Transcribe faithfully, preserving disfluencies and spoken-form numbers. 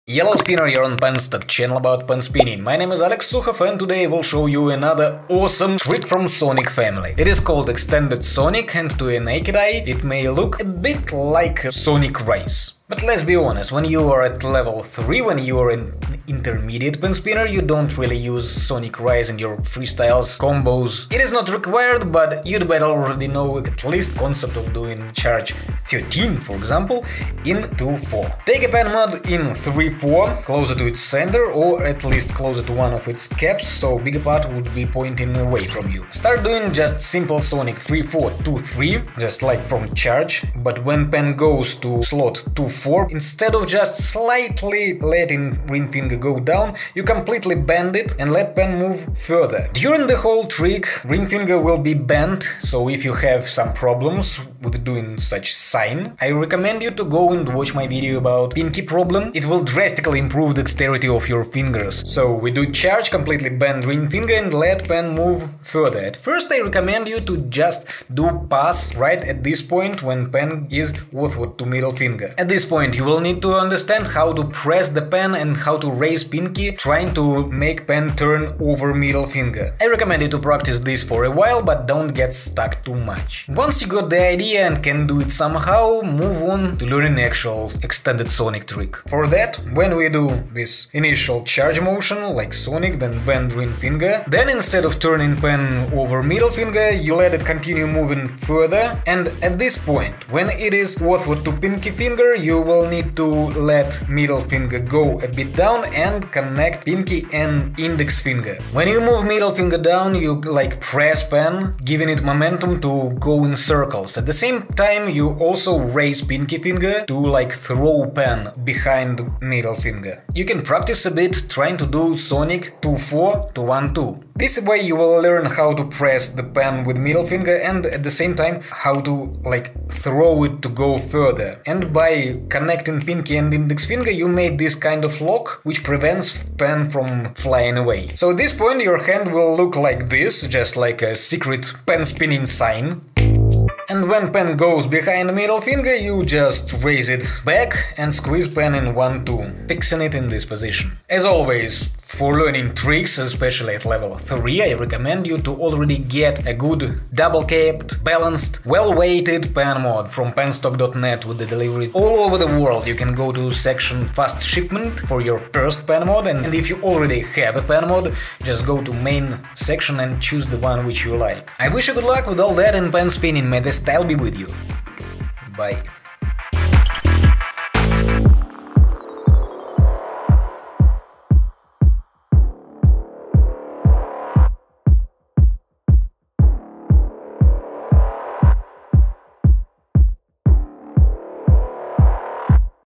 Yellow Spinner, you're on Penstock, channel about pen spinning. My name is Alex Sukhov and today I will show you another awesome trick from Sonic family. It is called Extended Sonic and to a naked eye it may look a bit like a Sonic Race. But let's be honest, when you are at level three, when you are an intermediate pen spinner, you don't really use Sonic Rise in your freestyles, combos. It is not required, but you'd better already know at least concept of doing charge thirteen, for example, in two four. Take a pen mod in three four, closer to its center, or at least closer to one of its caps, so bigger part would be pointing away from you. Start doing just simple Sonic three four two three, just like from charge, but when pen goes to slot two four, instead of just slightly letting ring finger go down, you completely bend it and let pen move further. During the whole trick, ring finger will be bent, so if you have some problems with doing such sign, I recommend you to go and watch my video about pinky problem. It will drastically improve the dexterity of your fingers. So we do charge, completely bend ring finger and let pen move further. At first I recommend you to just do pass right at this point when pen is withward to middle finger. At this point you will need to understand how to press the pen and how to raise pinky, trying to make pen turn over middle finger. I recommend you to practice this for a while, but don't get stuck too much. Once you got the idea and can do it somehow, move on to learning actual extended Sonic trick. For that, when we do this initial charge motion, like Sonic, then bend ring finger, then instead of turning pen over middle finger, you let it continue moving further, and at this point, when it is withward to pinky finger, you will need to let middle finger go a bit down and connect pinky and index finger. When you move middle finger down, you like press pen, giving it momentum to go in circles. At the same time, you also raise pinky finger to like throw pen behind middle finger. You can practice a bit trying to do Sonic two four to one two. This way you will learn how to press the pen with middle finger and at the same time how to like throw it to go further. And by connecting pinky and index finger you made this kind of lock which prevents pen from flying away. So at this point your hand will look like this, just like a secret pen spinning sign. And when pen goes behind middle finger, you just raise it back and squeeze pen in one two, fixing it in this position. As always, for learning tricks, especially at level three, I recommend you to already get a good double-capped, balanced, well-weighted pen mod from penstock dot net with the delivery all over the world. You can go to section fast shipment for your first pen mod, and, and if you already have a pen mod, just go to main section and choose the one which you like. I wish you good luck with all that and pen spinning. May the style be with you. Bye.